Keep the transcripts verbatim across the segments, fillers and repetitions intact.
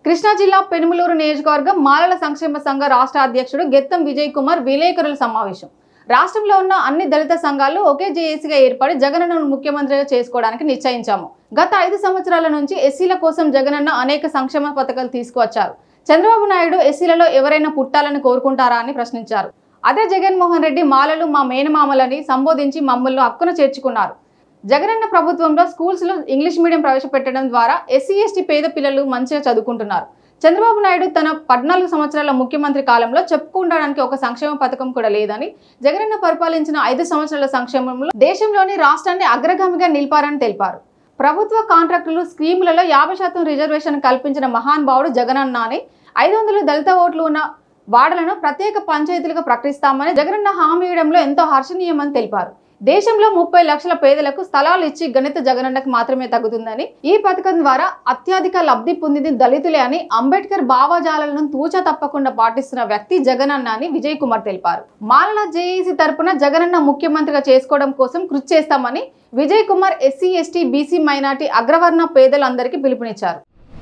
కృష్ణా జిల్లా పెనుమలూరు నియోజకవర్గం మాలల సంక్షేమ సంఘ రాష్ట్ర అధ్యక్షుడు గెత్తం విజయ్ కుమార్ విలేకరుల సమావేశం. రాష్ట్రంలో ఉన్న అన్ని దళిత సంఘాలు ఒకే జేఏసీగా ఏర్పడి జగనన్నను ముఖ్యమంత్రిగా చేసుకోవడానికి నిశ్చయించాము. గత ఐదు సంవత్సరాల నుంచి ఎస్సీల కోసం జగనన్న అనేక సంక్షేమ పథకాలు తీసుకువచ్చారు. చంద్రబాబు నాయుడు ఎస్సీలలో ఎవరైనా పుట్టాలని కోరుకుంటారా అని ప్రశ్నించారు. అదే జగన్మోహన్ రెడ్డి మాలలు మా మేనమామలని సంబోధించి మమ్మల్ని హక్కున చేర్చుకున్నారు. జగనన్న ప్రభుత్వంలో స్కూల్స్ లో ఇంగ్లీష్ మీడియం ప్రవేశపెట్టడం ద్వారా ఎస్సీ ఎస్టీ పేద పిల్లలు మంచిగా చదువుకుంటున్నారు. చంద్రబాబు నాయుడు తన పద్నాలుగు సంవత్సరాల ముఖ్యమంత్రి కాలంలో చెప్పుకోవడానికి ఒక సంక్షేమ పథకం కూడా లేదని, జగనన్న పరిపాలించిన ఐదు సంవత్సరాల సంక్షేమంలో దేశంలోని రాష్ట్రాన్ని అగ్రగామిగా నిలిపారని తెలిపారు. ప్రభుత్వ కాంట్రాక్టులు స్కీములలో యాభై శాతం రిజర్వేషన్ కల్పించిన మహానుభావుడు జగనన్న అని, ఐదు వందల దళిత ఓట్లు ఉన్న వాడలను ప్రత్యేక పంచాయతీలుగా ప్రకటిస్తామని జగనన్న హామీ ఇవ్వడంలో ఎంతో హర్షణీయమని తెలిపారు. దేశంలో ముప్పై లక్షల పేదలకు స్థలాలు ఇచ్చి గణిత జగనన్నకు మాత్రమే తగ్గుతుందని, ఈ పథకం ద్వారా అత్యధిక లబ్ధి పొందింది దళితులే అని, అంబేద్కర్ భావజాలను తూచా తప్పకుండా పాటిస్తున్న వ్యక్తి జగనన్న అని విజయ్ కుమార్ తెలిపారు. మాలల జేఏసీ తరపున జగనన్న ముఖ్యమంత్రిగా చేసుకోవడం కోసం కృషి చేస్తామని Vijay Kumar SC ST BC minority అగ్రవర్ణ పేదలందరికీ పిలుపునిచ్చారు.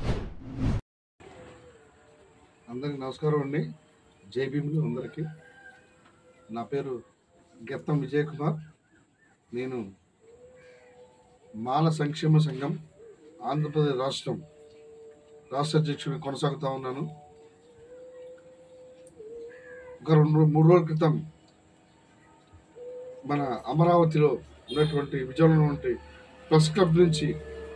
అందరికి నమస్కారం అండి. జై భీములు అందరికీ. నా పేరు గెత్తం విజయ్ కుమార్. నేను మాల సంక్షేమ సంఘం ఆంధ్రప్రదేశ్ రాష్ట్రం రాష్ట్ర అధ్యక్షుడిని కొనసాగుతూ ఉన్నాను. ఒక రెండు మూడు రోజుల క్రితం మన అమరావతిలో ఉన్నటువంటి విజయవాడలో ఉన్నటువంటి ప్రెస్ క్లబ్ నుంచి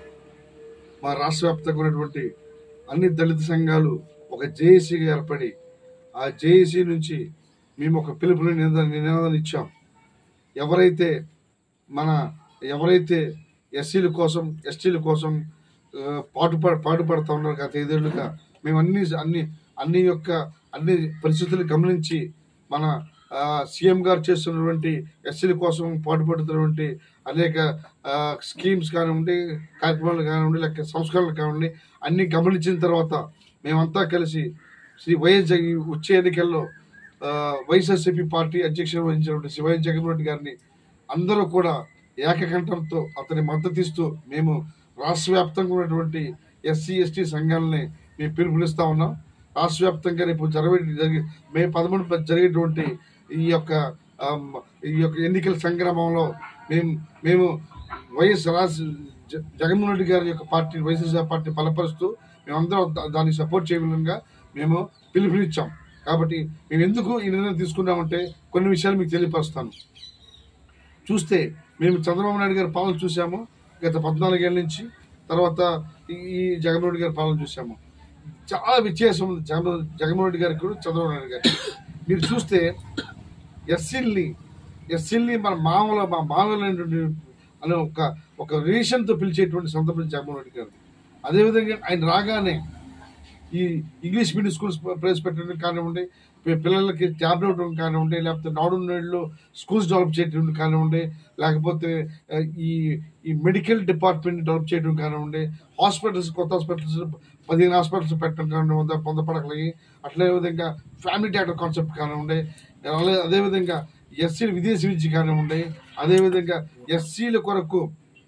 మా రాష్ట్ర వ్యాప్తంగా ఉన్నటువంటి అన్ని దళిత సంఘాలు ఒక జేఏసీగా ఏర్పడి, ఆ జేఏసీ నుంచి మేము ఒక పిలుపుని నినాదం ఇచ్చాం. ఎవరైతే మన ఎవరైతే ఎస్సీల కోసం ఎస్టీల కోసం పాటు పాటుపడుతూ ఉన్నారు గత ఐదేళ్లుగా, మేము అన్ని అన్ని అన్ని యొక్క అన్ని పరిస్థితులు గమనించి మన సీఎం గారు చేస్తున్నటువంటి ఎస్సీల కోసం పాటుపడుతున్నటువంటి అనేక స్కీమ్స్ కానివ్వండి, కార్యక్రమాలు కానివ్వండి, లేక సంస్కరణలు కానివ్వండి, అన్ని గమనించిన తర్వాత మేమంతా కలిసి శ్రీ వైఎస్ జగన్ వచ్చే ఎన్నికల్లో వైఎస్ఆర్సీపీ పార్టీ అధ్యక్షుడు వహించినటువంటి శ్రీ వైఎస్ జగన్మోహన్ రెడ్డి గారిని అందరూ కూడా ఏకకంఠంతో అతని మద్దతు ఇస్తూ మేము రాష్ట్ర వ్యాప్తంగా ఉన్నటువంటి ఎస్సీ ఎస్టీ సంఘాలని మేము పిలుపునిస్తా ఉన్నాం. రాష్ట్ర వ్యాప్తంగా రేపు జరిగే జరిగే మే పదమూడు జరిగేటువంటి ఈ యొక్క ఈ యొక్క ఎన్నికల సంగ్రామంలో మేము మేము వైఎస్ రాజ్ జగన్మోహన్ రెడ్డి గారి యొక్క పార్టీ వైఎస్ఆర్ పార్టీ బలపరుస్తూ మేమందరం దాన్ని సపోర్ట్ చేయడంగా మేము పిలుపునిచ్చాం. కాబట్టి మేము ఎందుకు ఈ నిర్ణయం తీసుకున్నామంటే కొన్ని విషయాలు మీకు తెలియపరుస్తాను. చూస్తే మేము చంద్రబాబు నాయుడు గారి పాలన చూసాము గత పద్నాలుగేళ్ళ నుంచి. తర్వాత ఈ జగన్మోహన్ రెడ్డి గారి పాలన చూసాము. చాలా వ్యత్యాసం ఉంది జగన్ జగన్మోహన్ రెడ్డి గారికి కూడా చంద్రబాబు నాయుడు గారికి. మీరు చూస్తే ఎస్సీల్ని ఎస్సీల్ని మన మామూలు మా మామూలు అనే ఒక ఒక రిలేషన్తో పిలిచేటువంటి సందర్భం జగన్మోహన్ రెడ్డి గారు. అదేవిధంగా ఆయన రాగానే ఈ ఇంగ్లీష్ మీడియం స్కూల్స్ ప్రవేశపెట్టడం కానివ్వండి, పిల్లలకి ట్యాబ్లెట్ ఇవ్వడం కానివ్వండి, లేకపోతే నాడు నేడులో స్కూల్స్ డెవలప్ చేయడం కానివ్వండి, లేకపోతే ఈ ఈ మెడికల్ డిపార్ట్మెంట్ డెవలప్ చేయడం కానివ్వండి, హాస్పిటల్స్ కొత్త హాస్పిటల్స్ పదిహేను హాస్పిటల్స్ పెట్టడం కానివ్వండి వంద పడకలకి, అట్లే విధంగా ఫ్యామిలీ డాక్టర్ కాన్సెప్ట్ కానివ్వండి, అదేవిధంగా ఎస్సీలు విదేశీ విద్య కానివ్వండి, అదేవిధంగా ఎస్సీల కొరకు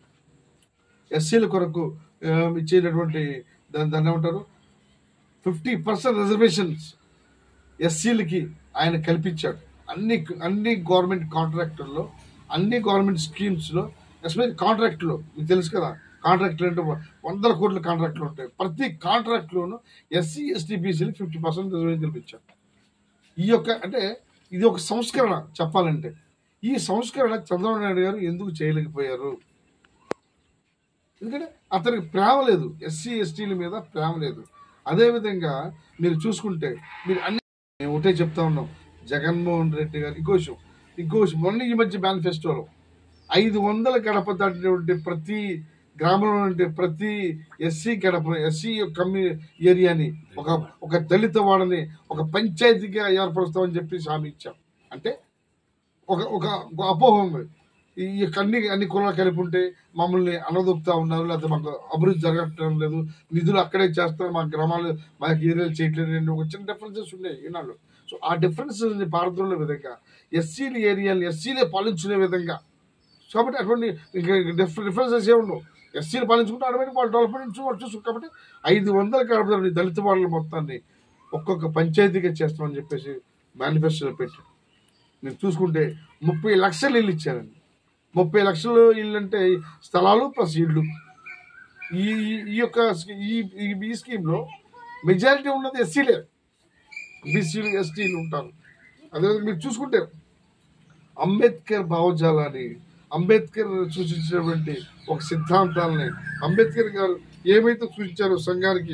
ఎస్సీల కొరకు ఇచ్చేటటువంటి దాని దాన్ని ఏమంటారు ఫిఫ్టీ పర్సెంట్ రిజర్వేషన్స్ ఎస్సీలకి ఆయన కల్పించాడు. అన్ని అన్ని గవర్నమెంట్ కాంట్రాక్టుల్లో అన్ని గవర్నమెంట్ స్కీమ్స్లో ఎస్పెషల్లీ కాంట్రాక్టులో మీకు తెలుసు కదా, కాంట్రాక్టులు అంటే వందల కోట్ల కాంట్రాక్టులు ఉంటాయి. ప్రతి కాంట్రాక్ట్లోనూ ఎస్సీ ఎస్టీ బీసీలకి ఫిఫ్టీ పర్సెంట్ రిజర్వేషన్ కల్పించాడు. ఈ యొక్క అంటే ఇది ఒక సంస్కరణ చెప్పాలంటే. ఈ సంస్కరణ చంద్రబాబు నాయుడు గారు ఎందుకు చేయలేకపోయారు? ఎందుకంటే అతనికి ప్రేమ లేదు, ఎస్సీ ఎస్టీల మీద ప్రేమ లేదు. అదేవిధంగా మీరు చూసుకుంటే మీరు అన్ని మేము ఒకటే చెప్తా ఉన్నాం, జగన్మోహన్ రెడ్డి గారు ఇంకో విషయం ఇంకో విషయం మొన్న ఈ మధ్య మేనిఫెస్టోలో ఐదు వందల గడప దాటినటువంటి ప్రతి గ్రామంలో ఉంటే ప్రతి ఎస్సీ గడప ఎస్సీ కమ్యూ ఏరియాని ఒక ఒక దళిత వాడని ఒక పంచాయతీగా ఏర్పరుస్తామని చెప్పి హామీ ఇచ్చాం. అంటే ఒక ఒక అపోహ ఉంది, ఈ అన్ని అన్ని కులాలు కలిపి ఉంటే మమ్మల్ని అనదొక్కుతా ఉన్నారు, లేకపోతే మాకు అభివృద్ధి జరగటం లేదు, నిధులు అక్కడే చేస్తారు, మా గ్రామాలు మాకు ఏరియాలు చేయట్లేదు, ఒక చిన్న డిఫరెన్సెస్ ఉన్నాయి ఈనాళ్ళు. సో ఆ డిఫరెన్సెస్ పారద్రోలే విధంగా ఎస్సీల ఏరియాలు ఎస్సీలే పాలించుకునే విధంగా, కాబట్టి అటువంటి డిఫరెన్సెస్ ఏ ఉండవు. ఎస్సీలు పాలించుకుంటే ఆటోమేటిక్ వాళ్ళు డెవలప్మెంట్ వాళ్ళు చూసుకు కాబట్టి ఐదు వందల కడప దళిత వాళ్ళ మొత్తాన్ని ఒక్కొక్క పంచాయతీగా చేస్తామని చెప్పేసి మేనిఫెస్టోలో పెట్టారు. మీరు చూసుకుంటే ముప్పై లక్షలు ఇల్లు ఇచ్చారండి. ముప్పై లక్షలు ఇల్లు అంటే స్థలాలు ప్లస్ ఇళ్ళు. ఈ ఈ యొక్క ఈ ఈ స్కీమ్లో మెజారిటీ ఉన్నది ఎస్సీలే, బీసీలు ఎస్టీలు ఉంటారు. అదేవిధంగా మీరు చూసుకుంటే అంబేద్కర్ భావజాలాన్ని, అంబేద్కర్ సూచించినటువంటి ఒక సిద్ధాంతాలని, అంబేద్కర్ గారు ఏమైతే సూచించారో సంఘానికి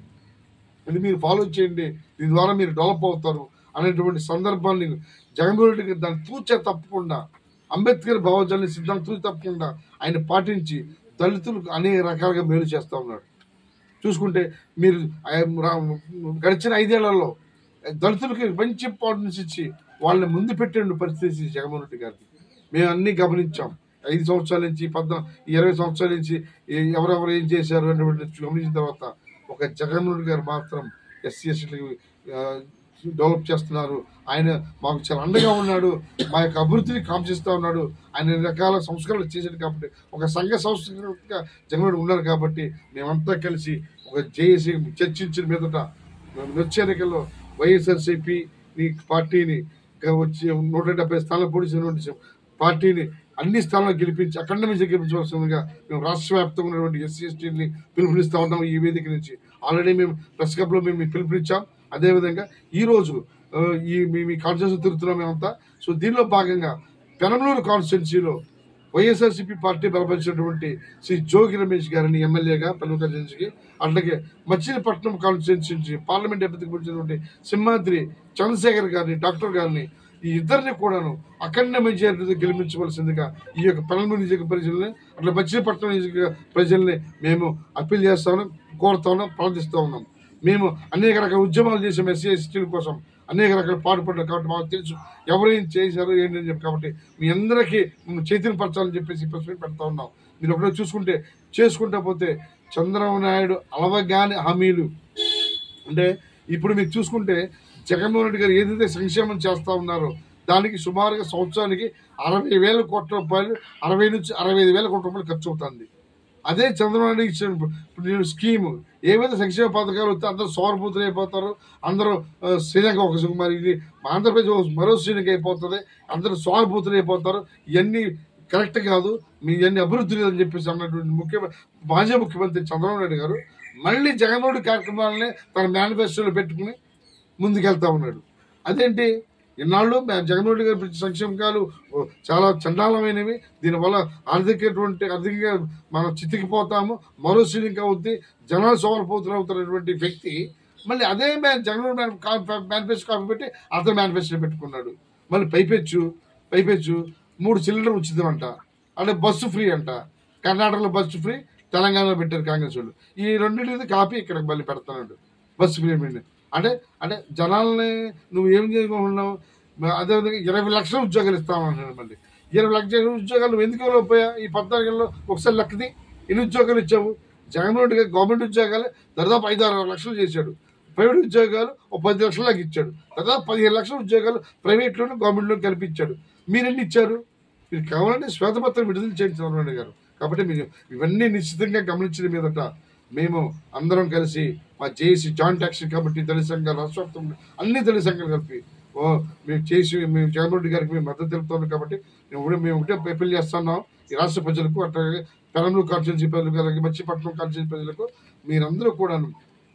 ఇది మీరు ఫాలో చేయండి, దీని ద్వారా మీరు డెవలప్ అవుతారు అనేటువంటి సందర్భాన్ని జగన్మోహన్ రెడ్డి గారు దాన్ని తూచా తప్పకుండా అంబేద్కర్ భావజాలని సిద్ధాంతం తప్పకుండా ఆయన పాటించి దళితులకు అనేక రకాలుగా మేలు చేస్తూ ఉన్నాడు. చూసుకుంటే మీరు గడిచిన ఐదేళ్లలో దళితులకి మంచి ఇంపార్టెన్స్ ఇచ్చి వాళ్ళని ముందు పెట్టే పరిస్థితి జగన్మోహన్ రెడ్డి గారికి మేము అన్నీ గమనించాం. ఐదు సంవత్సరాల నుంచి పద్నా ఇరవై సంవత్సరాల నుంచి ఎవరెవరు ఏం చేశారు అనేటువంటి గమనించిన తర్వాత ఒక జగన్మోహన్ రెడ్డి గారు మాత్రం ఎస్సీ ఎస్టీలకు డెవలప్ చేస్తున్నారు. ఆయన మాకు చాలా అండగా ఉన్నాడు, మా యొక్క అభివృద్ధిని కాంక్షిస్తూ ఉన్నాడు. ఆయన రకాల సంస్కరణలు చేశాడు కాబట్టి ఒక సంఘ సంస్కృతిగా జగన్మోహన్ ఉన్నారు కాబట్టి మేమంతా కలిసి ఒక జేఏసీ చర్చించిన మీదట వచ్చే ఎన్నికల్లో వైఎస్ఆర్సీపీ పార్టీని వచ్చి నూట డెబ్బై స్థానాలు పొడిచినటువంటి పార్టీని అన్ని స్థానాలు గెలిపించి అఖండ విజయం గెలిపించవలసిందిగా మేము రాష్ట్ర వ్యాప్తంగా ఉన్నటువంటి ఎస్సీ ఎస్టీని పిలుపునిస్తూ ఉన్నాం. ఈ వేదిక నుంచి ఆల్రెడీ మేము ప్రెస్ క్లబ్లో మేము పిలుపునిచ్చాం. అదేవిధంగా ఈరోజు ఈ మీ కాన్స్టిట్యూన్సీ తిరుగుతున్నాం మేమంతా. సో దీనిలో భాగంగా పెనమలూరు కాన్స్టిట్యున్సీలో వైఎస్ఆర్సీపీ పార్టీ బలపరిచినటువంటి శ్రీ జోగి రమేష్ గారిని ఎమ్మెల్యేగా పెనమలూరు కాన్స్టిట్యున్సీకి, అట్లాగే మచిలీపట్నం కాన్స్టిట్యున్సీ నుంచి పార్లమెంట్ అభ్యర్థికి వచ్చినటువంటి సింహాద్రి చంద్రశేఖర్ గారిని, డాక్టర్ గారిని, ఈ ఇద్దరిని కూడాను అఖండ మెజారిటీతో గెలిపించవలసిందిగా ఈ యొక్క పెనమలూరు నియోజక ప్రజల్ని అట్లా మచిలీపట్నం నియోజక ప్రజల్ని మేము అప్పీల్ చేస్తా ఉన్నాం, కోరుతా ఉన్నాం, ప్రార్థిస్తూ ఉన్నాం. మేము అనేక రకాల ఉద్యమాలు చేసాం ఎస్సీ ఎస్టీల కోసం, అనేక రకాల పాటుపడ్డాం కాబట్టి మాకు తెలుసు ఎవరేం చేశారు ఏంటని చెప్పి. కాబట్టి మీ అందరికీ మేము చైతన్యపరచాలని చెప్పేసి ప్రశ్న పెడతా ఉన్నాం. మీరు ఒకటే చూసుకుంటే చేసుకుంటా పోతే చంద్రబాబు నాయుడు అలవగాని హామీలు అంటే ఇప్పుడు మీరు చూసుకుంటే జగన్మోహన్ రెడ్డి గారు ఏదైతే సంక్షేమం చేస్తూ ఉన్నారో దానికి సుమారుగా సంవత్సరానికి అరవై వేల కోట్ల రూపాయలు అరవై నుంచి అరవై ఐదు వేల కోట్ల రూపాయలు ఖర్చు అవుతుంది. అదే చంద్రబాబు నాయుడు ఇచ్చిన స్కీము ఏవైతే సంక్షేమ పథకాలు వస్తే అందరూ సౌరభూతులు అయిపోతారు, అందరూ శ్రీలంక ఒక మరి ఇది ఆంధ్రప్రదేశ్ మరో శ్రీలంక అయిపోతుంది, అందరూ సౌరభూతులు అయిపోతారు. ఇవన్నీ కరెక్ట్ కాదు, మీ ఇవన్నీ అభివృద్ధి లేదని చెప్పేసి అన్నటువంటి ముఖ్య మాజీ ముఖ్యమంత్రి చంద్రబాబు నాయుడు గారు మళ్ళీ జగన్మోహన్ రెడ్డి కార్యక్రమాలని తన మేనిఫెస్టోలో పెట్టుకుని ముందుకెళ్తా ఉన్నాడు. అదేంటి ఇన్నాళ్ళు జగన్మోహన్ రెడ్డి గారి సంక్షేమకాలు చాలా చండాలమైనవి, దీనివల్ల ఆర్థికటువంటి ఆర్థికంగా మనం చితికిపోతాము, మరో శ్రీలింక అవుద్ది, జనాలు సోమరపోతులు అవుతున్నటువంటి వ్యక్తి మళ్ళీ అదే జగన్మోహన్ మేనిఫెస్టో కాపీ పెట్టి అతను మేనిఫెస్టో పెట్టుకున్నాడు. మళ్ళీ పైపెచ్చు పైపెచ్చు మూడు సిలిండర్ ఉచితం అంట, అంటే బస్సు ఫ్రీ అంట. కర్ణాటకలో బస్సు ఫ్రీ, తెలంగాణలో పెట్టారు కాంగ్రెస్ వాళ్ళు. ఈ రెండింటి కాపీ ఇక్కడ మళ్ళీ పెడుతున్నాడు బస్సు ఫ్రీ అంటే అంటే జనాల్ని నువ్వు ఏం చేసుకుంటున్నావు. అదేవిధంగా ఇరవై లక్షల ఉద్యోగాలు ఇస్తామన్నాడు. మళ్ళీ ఇరవై లక్షల ఉద్యోగాలు నువ్వు ఎందుకు ఇవ్వలేకపోయా? ఈ పద్నాలుగేళ్ళలో ఒకసారి లెక్కది ఎన్ని ఉద్యోగాలు ఇచ్చావు? జగన్మోహన్ రెడ్డి గారు గవర్నమెంట్ ఉద్యోగాలు దాదాపు ఐదు ఆరు లక్షలు చేశాడు, ప్రైవేట్ ఉద్యోగాలు ఒక పది లక్షల దాకా ఇచ్చాడు, దాదాపు పదిహేను లక్షల ఉద్యోగాలు ప్రైవేట్లోనూ గవర్నమెంట్లో కల్పించాడు. మీరెన్ని ఇచ్చారు? మీరు కావాలంటే శ్వేతపత్రం విడుదల చేయండి చంద్రబాబు నాయుడు గారు. కాబట్టి మీరు ఇవన్నీ నిశ్చితంగా గమనించిన మీదట మేము అందరం కలిసి మా జేఏసీ జాయింట్ యాక్షన్ కమిటీ దళిత సంఘాలు రాష్ట్ర వ్యాప్తంగా అన్ని దళిత సంఘాలు కలిపి ఓ మేము చేసి మేము జగన్మోహన్ రెడ్డి గారికి మేము మద్దతు తెలుపుతున్నాం. కాబట్టి మేము మేము ఒకటే అప్పీల్ చేస్తున్నాం ఈ రాష్ట్ర ప్రజలకు, అట్లాగే పెనమలూరు కాన్స్టిట్యున్సీ ప్రజలకు, అలాగే మచిలీపట్నం కాన్స్టిట్యున్సీ ప్రజలకు మీరందరూ కూడాను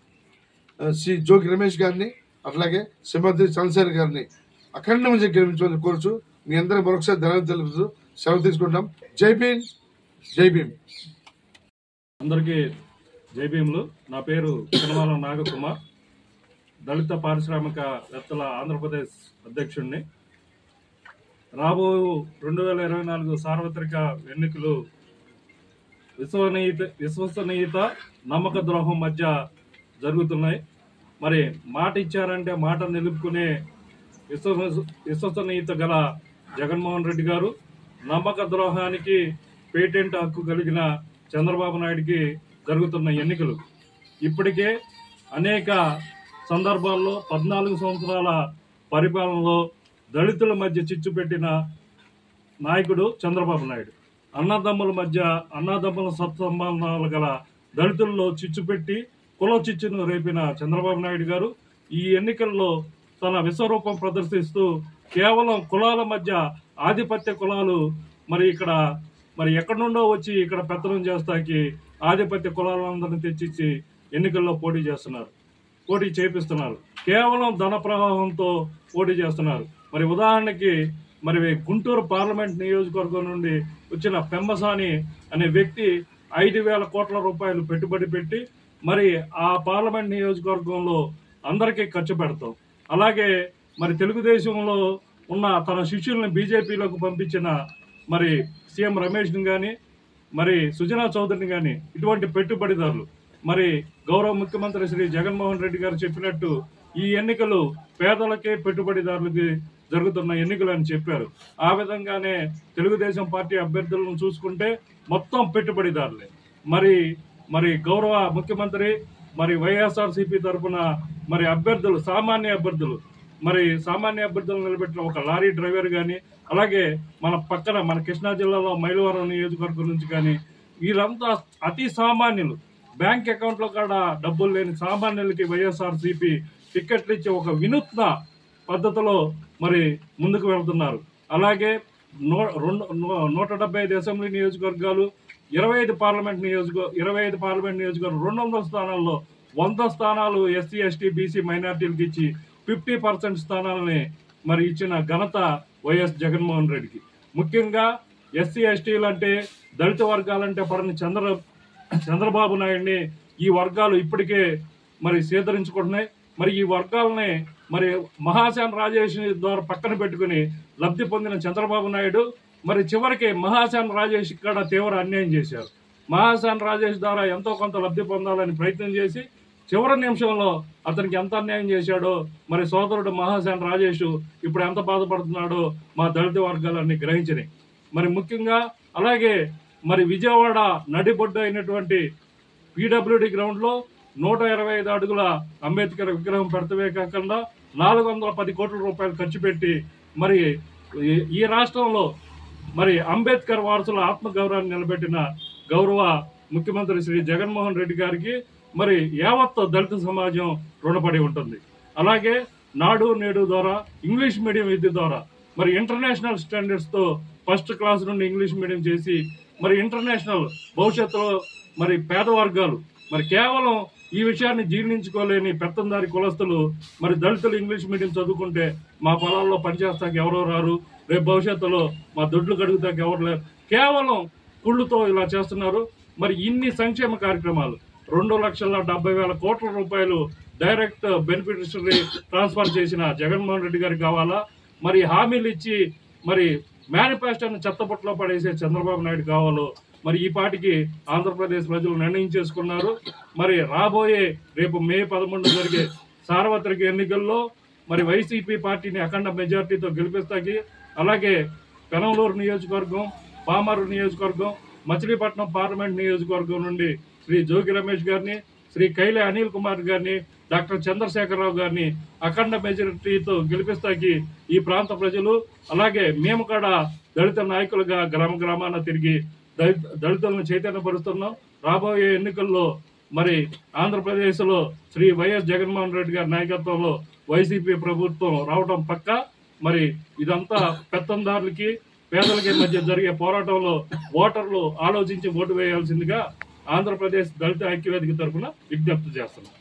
శ్రీ జోగి రమేష్ గారిని అట్లాగే సింహాద్రి చంద్రశేఖర్ గారిని అఖండ విజయం గెలిపించమని కోరుచు మీ అందరూ మరొకసారి ధన్యవాదాలు తెలుపుతూ సెలవు తీసుకుంటాం. జై భీమ్, జై భీమ్. అందరికీ జై భీములు. నా పేరు కనమాల నాగకుమార్, దళిత పారిశ్రామికవేత్తల ఆంధ్రప్రదేశ్ అధ్యక్షుడిని. రాబో రెండు వేల ఇరవై నాలుగు సార్వత్రిక ఎన్నికలు విశ్వనీయత విశ్వసనీయత నమ్మక ద్రోహం మధ్య జరుగుతున్నాయి. మరి మాట ఇచ్చారంటే మాట నిలుపుకునే విశ్వ విశ్వసనీయత గల జగన్మోహన్ రెడ్డి గారు, నమ్మక ద్రోహానికి పేటెంట్ హక్కు కలిగిన చంద్రబాబు నాయుడికి జరుగుతున్న ఎన్నికలు. ఇప్పటికే అనేక సందర్భాల్లో పద్నాలుగు సంవత్సరాల పరిపాలనలో దళితుల మధ్య చిచ్చు పెట్టిన నాయకుడు చంద్రబాబు నాయుడు. అన్నదమ్ముల మధ్య అన్నదమ్ముల సత్సంబంధాలు గల దళితుల్లో చిచ్చు పెట్టి కుల చిచ్చును రేపిన చంద్రబాబు నాయుడు గారు ఈ ఎన్నికల్లో తన విశ్వరూపం ప్రదర్శిస్తూ కేవలం కులాల మధ్య ఆధిపత్య కులాలు మరి ఇక్కడ మరి ఎక్కడి నుండో వచ్చి ఇక్కడ పెత్తనం చేస్తాకి ఆధిపత్య కులాలందరినీ తెచ్చిచ్చి ఎన్నికల్లో పోటీ చేస్తున్నారు, పోటీ చేపిస్తున్నారు. కేవలం ధన ప్రవాహంతో పోటీ చేస్తున్నారు. మరి ఉదాహరణకి మరి గుంటూరు పార్లమెంట్ నియోజకవర్గం నుండి వచ్చిన పెమ్మసాని అనే వ్యక్తి ఐదు వేల కోట్ల రూపాయలు పెట్టుబడి పెట్టి మరి ఆ పార్లమెంట్ నియోజకవర్గంలో అందరికీ ఖర్చు పెడతాం. అలాగే మరి తెలుగుదేశంలో ఉన్న తన శిష్యుల్ని బీజేపీలోకి పంపించిన మరి సీఎం రమేష్ని కానీ మరి సుజనా చౌదరిని కానీ ఇటువంటి పెట్టుబడిదారులు మరి గౌరవ ముఖ్యమంత్రి శ్రీ జగన్మోహన్ రెడ్డి గారు చెప్పినట్టు ఈ ఎన్నికలు పేదలకే పెట్టుబడిదారులకి జరుగుతున్న ఎన్నికలు అని చెప్పారు. ఆ విధంగానే తెలుగుదేశం పార్టీ అభ్యర్థులను చూసుకుంటే మొత్తం పెట్టుబడిదారులే. మరి మరి గౌరవ ముఖ్యమంత్రి మరి వైఎస్ఆర్సీపీ తరఫున మరి అభ్యర్థులు సామాన్య అభ్యర్థులు మరి సామాన్య అభ్యర్థులను నిలబెట్టిన ఒక లారీ డ్రైవర్ కానీ అలాగే మన పక్కన మన కృష్ణా జిల్లాలో మైలవరం నియోజకవర్గం నుంచి కానీ వీరంతా అతి సామాన్యులు. బ్యాంక్ అకౌంట్లో కూడా డబ్బులు లేని సామాన్యులకి వైఎస్ఆర్సీపీ టికెట్లు ఇచ్చే ఒక వినూత్న పద్ధతిలో మరి ముందుకు వెళ్తున్నారు. అలాగే నూ రెండు నూట డెబ్బై ఐదు అసెంబ్లీ నియోజకవర్గాలు ఇరవై ఐదు పార్లమెంట్ నియోజక ఇరవై ఐదు పార్లమెంట్ నియోజకవర్గం రెండు వందల స్థానాల్లో వంద స్థానాలు ఎస్సీ ఎస్టీ బీసీ మైనార్టీలకు ఇచ్చి ఫిఫ్టీ పర్సెంట్ స్థానాలని మరి ఇచ్చిన ఘనత వైఎస్ జగన్మోహన్ రెడ్డికి. ముఖ్యంగా ఎస్సీ ఎస్టీలు అంటే దళిత వర్గాలంటే పడని చంద్ర చంద్రబాబు నాయుడిని ఈ వర్గాలు ఇప్పటికే మరి సేకరించుకుంటున్నాయి. మరి ఈ వర్గాలని మరి మహాశాన్ రాజేష్ ద్వారా పక్కన పెట్టుకుని లబ్ధి పొందిన చంద్రబాబు నాయుడు మరి చివరికి మహాశాన్ రాజేష్ ఇక్కడ తీవ్ర అన్యాయం చేశారు. మహాశాన్ రాజేష్ ద్వారా ఎంతో కొంత లబ్ధి పొందాలని ప్రయత్నం చేసి చివరి నిమిషంలో అతనికి ఎంత అన్యాయం చేశాడో మరి సోదరుడు మహాశాన్ రాజేష్ ఇప్పుడు ఎంత బాధపడుతున్నాడో మా దళిత వర్గాలన్నీ గ్రహించినాయి. మరి ముఖ్యంగా అలాగే మరి విజయవాడ నడిబొడ్డు అయినటువంటి పీడబ్ల్యూడి గ్రౌండ్లో నూట ఇరవై ఐదు అడుగుల అంబేద్కర్ విగ్రహం పెడతవే కాకుండా నాలుగు వందల పది కోట్ల రూపాయలు ఖర్చు పెట్టి మరి ఈ రాష్ట్రంలో మరి అంబేద్కర్ వారసుల ఆత్మగౌరవాన్ని నిలబెట్టిన గౌరవ ముఖ్యమంత్రి శ్రీ జగన్మోహన్ రెడ్డి గారికి మరి యావత్ దళిత సమాజం రుణపడి ఉంటుంది. అలాగే నాడు నేడు ద్వారా ఇంగ్లీష్ మీడియం విద్య ద్వారా మరి ఇంటర్నేషనల్ స్టాండర్డ్స్తో ఫస్ట్ క్లాస్ నుండి ఇంగ్లీష్ మీడియం చేసి మరి ఇంటర్నేషనల్ భవిష్యత్తులో మరి పేద వర్గాలు మరి కేవలం ఈ విషయాన్ని జీర్ణించుకోలేని పెత్తందారి కులస్తులు మరి దళితులు ఇంగ్లీష్ మీడియం చదువుకుంటే మా పొలాల్లో పనిచేస్తాక ఎవరో రారు, రేపు భవిష్యత్తులో మా దొడ్లు గడుగుతాక ఎవరు లేరు, కేవలం కుళ్ళుతో ఇలా చేస్తున్నారు. మరి ఇన్ని సంక్షేమ కార్యక్రమాలు రెండు లక్షల డెబ్బై వేల కోట్ల రూపాయలు డైరెక్ట్ బెనిఫిషరీ ట్రాన్స్ఫర్ చేసిన జగన్మోహన్ రెడ్డి గారికి కావాలా? మరి హామీలు ఇచ్చి మరి మేనిఫెస్టోని చెత్తపుట్లో పడేసే చంద్రబాబు నాయుడు కావాలో మరి ఈ పాటికి ఆంధ్రప్రదేశ్ ప్రజలు నిర్ణయం చేసుకున్నారు. మరి రాబోయే రేపు మే పదకొండు జరిగే సార్వత్రిక ఎన్నికల్లో మరి వైసీపీ పార్టీని అఖండ మెజార్టీతో గెలిపిస్తాకి అలాగే పెనంలూరు నియోజకవర్గం, పామరు నియోజకవర్గం, మచిలీపట్నం పార్లమెంట్ నియోజకవర్గం నుండి శ్రీ జోగి రమేష్ గారిని, శ్రీ కైలే అనిల్ కుమార్ గారిని, డాక్టర్ చంద్రశేఖరరావు గారిని అఖండ మెజారిటీతో గెలిపిస్తాకి ఈ ప్రాంత ప్రజలు అలాగే మేము కూడా దళిత నాయకులుగా గ్రామ గ్రామాన తిరిగి దళిత దళితులను చైతన్యపరుస్తున్నాం. రాబోయే ఎన్నికల్లో మరి ఆంధ్రప్రదేశ్లో శ్రీ వైఎస్ జగన్మోహన్ రెడ్డి గారి నాయకత్వంలో వైసీపీ ప్రభుత్వం రావడం పక్క. మరి ఇదంతా పెత్తందారులకి పేదలకి మధ్య జరిగే పోరాటంలో ఓటర్లు ఆలోచించి ఓటు వేయాల్సిందిగా ఆంధ్రప్రదేశ్ దళిత ఐక్యవేదిక తరఫున విజ్ఞప్తి చేస్తున్నాం.